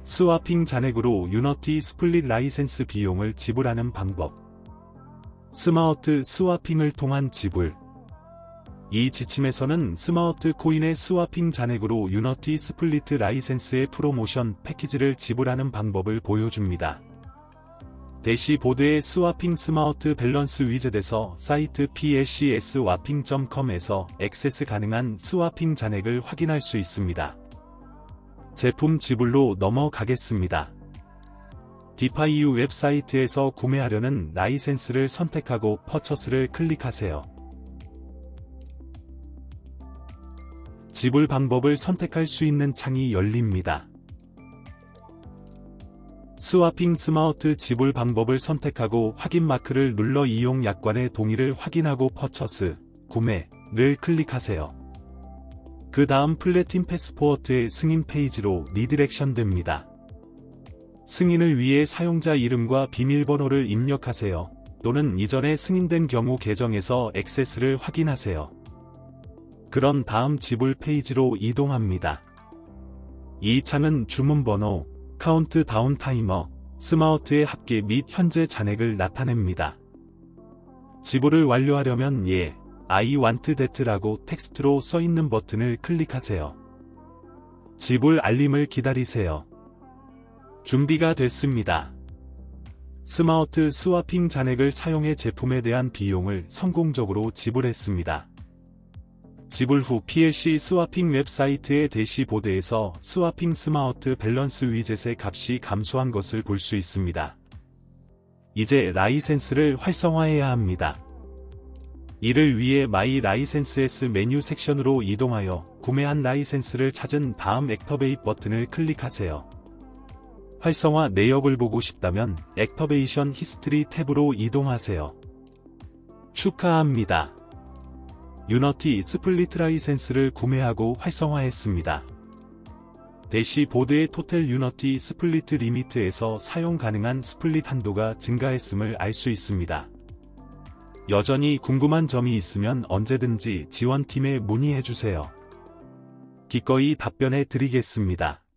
스와핑 잔액으로 유너티 스플릿 라이센스 비용을 지불하는 방법. 스마트 스와핑을 통한 지불. 이 지침에서는 스마트 코인의 스와핑 잔액으로 유너티 스플릿 라이센스의 프로모션 패키지를 지불하는 방법을 보여줍니다. 대시보드의 스와핑 스마트 밸런스 위젯에서 사이트 plcswapping.com에서 액세스 가능한 스와핑 잔액을 확인할 수 있습니다. 제품 지불로 넘어가겠습니다. 디파이유 웹사이트에서 구매하려는 라이센스를 선택하고 퍼처스를 클릭하세요. 지불 방법을 선택할 수 있는 창이 열립니다. 스와핑 스마트 지불 방법을 선택하고 확인 마크를 눌러 이용 약관의 동의를 확인하고 퍼처스, 구매를 클릭하세요. 그 다음 플래틴 패스포어트의 승인 페이지로 리디렉션 됩니다. 승인을 위해 사용자 이름과 비밀번호를 입력하세요. 또는 이전에 승인된 경우 계정에서 액세스를 확인하세요. 그런 다음 지불 페이지로 이동합니다. 이 창은 주문번호, 카운트다운 타이머, 스마트의 합계 및 현재 잔액을 나타냅니다. 지불을 완료하려면 예, I want that라고 텍스트로 써있는 버튼을 클릭하세요. 지불 알림을 기다리세요. 준비가 됐습니다. 스마트 스와핑 잔액을 사용해 제품에 대한 비용을 성공적으로 지불했습니다. 지불 후 PLC 스와핑 웹사이트의 대시보드에서 스와핑 스마트 밸런스 위젯의 값이 감소한 것을 볼 수 있습니다. 이제 라이센스를 활성화해야 합니다. 이를 위해 마이 라이센스스 메뉴 섹션으로 이동하여 구매한 라이센스를 찾은 다음 액터베이트 버튼을 클릭하세요. 활성화 내역을 보고 싶다면 액터베이션 히스토리 탭으로 이동하세요. 축하합니다. 유너티 스플릿 라이센스를 구매하고 활성화했습니다. 대시보드의 토탈 유너티 스플릿 리미트에서 사용 가능한 스플릿 한도가 증가했음을 알 수 있습니다. 여전히 궁금한 점이 있으면 언제든지 지원팀에 문의해주세요. 기꺼이 답변해 드리겠습니다.